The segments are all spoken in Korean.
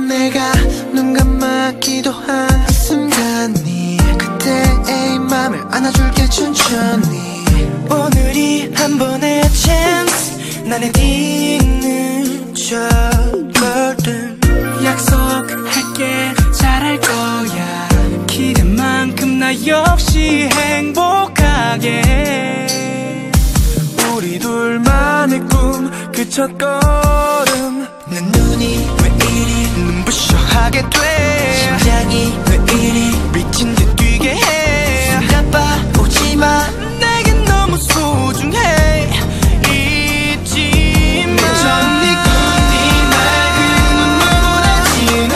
내가 눈 감아 기도한 순간이 그때의 맘을 안아줄게 천천히. 오늘이 한 번의 chance 나는 있는 첫걸음. 약속할게 잘할 거야. 기대만큼 나 역시 행복하게. 우리 둘만의 꿈 그 첫걸음. 내 눈이 왜 이리 눈부셔하게 돼. 심장이 왜 이리 미친 듯 뛰게 해. 나빠오지만 내겐 너무 소중해. 잊지마 전 네 꿈이 맑은 눈물보다 진한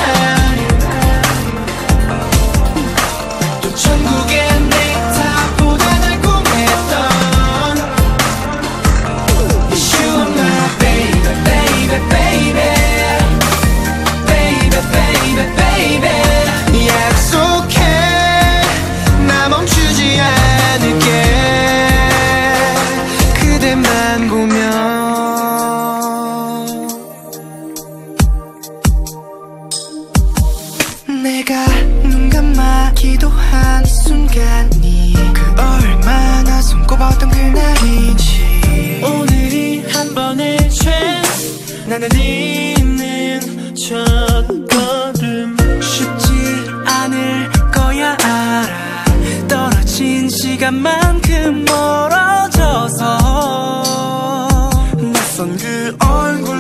또 천국의 넥타보다 달콤했던 Yes, you are my baby, baby, baby, baby, baby, baby. 약속해 나 멈추지 않을게 그대만 보면. 내가 눈 감아 기도한 순간이 그 얼마나 손꼽았던 그날인지. 오늘이 한 번의 chance 나는 있는 첫걸음. 쉽지 않을 거야 알아. 떨어진 시간만큼 멀어져서 낯선 그 얼굴